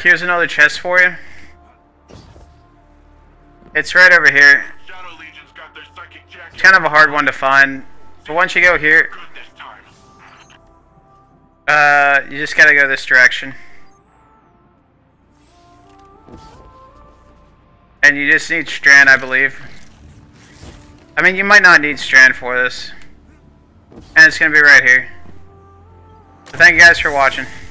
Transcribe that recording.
here's another chest for you. It's right over here. It's kind of a hard one to find. But once you go here, you just gotta go this direction. And you just need Strand, I believe. I mean, you might not need Strand for this. And it's gonna be right here. So thank you guys for watching.